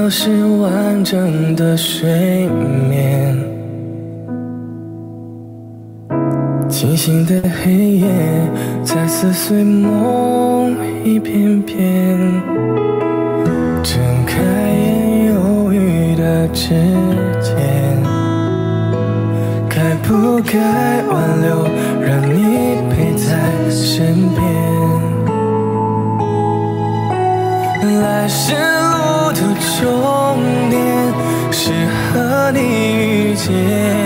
的是完整的睡眠，清醒的黑夜在撕碎梦一片片，睁开眼犹豫的指尖，该不该挽留，让你陪在身边？来时路的终点是和你遇见，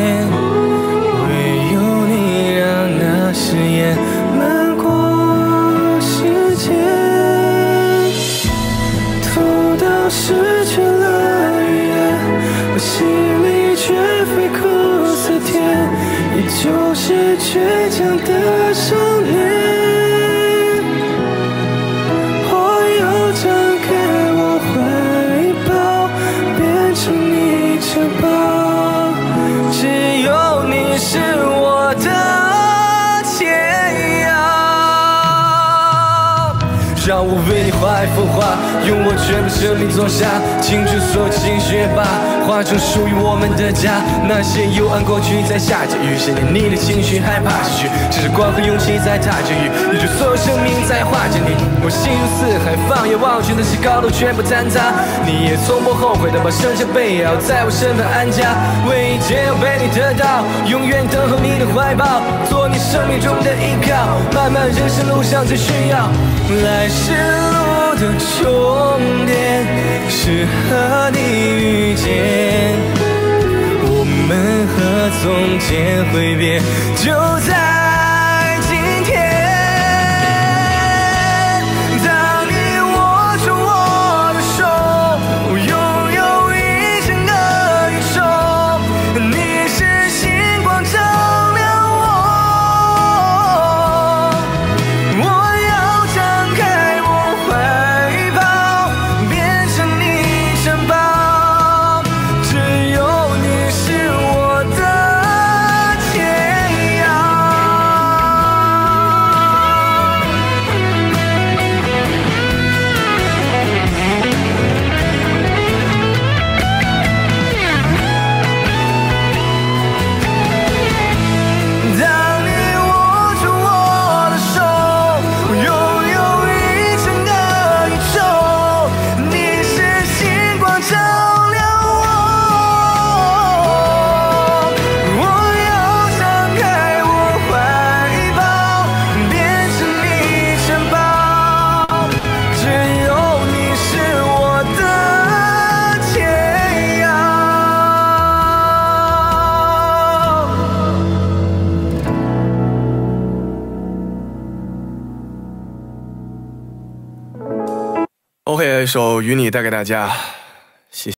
唯有你让那誓言漫过时间。痛到失去了语言，我心里却飞苦涩甜，依旧是倔强的少年。只有你是我的天涯，让我为你画一幅画，用我全部生命做下，倾注所有情绪吧，画出属于我们的家。那些幽暗过去在下着雨，现在你的情绪害怕失去，只是光和勇气在踏着雨，你就所有生命在画着你。我心如四海，放眼望去，那些高楼全部坍塌，你也从不后悔的把剩下背要在我身旁安家，为一切要被你得到，永远等候你的怀抱，做你生命中的依靠，漫漫人生路上最需要。来时路的终点是和你遇见，我们和从前挥别就在今天。当你握住我的手，我拥有一整个宇宙，你是星光照亮我，我要张开我怀抱，变成你城堡，只有你是我的天涯。当你握住我的手，我拥有一整个宇宙，你是星光照亮我，我要张开我怀抱，变成你城堡，只有你是我的天涯。OK，一首《与你》带给大家。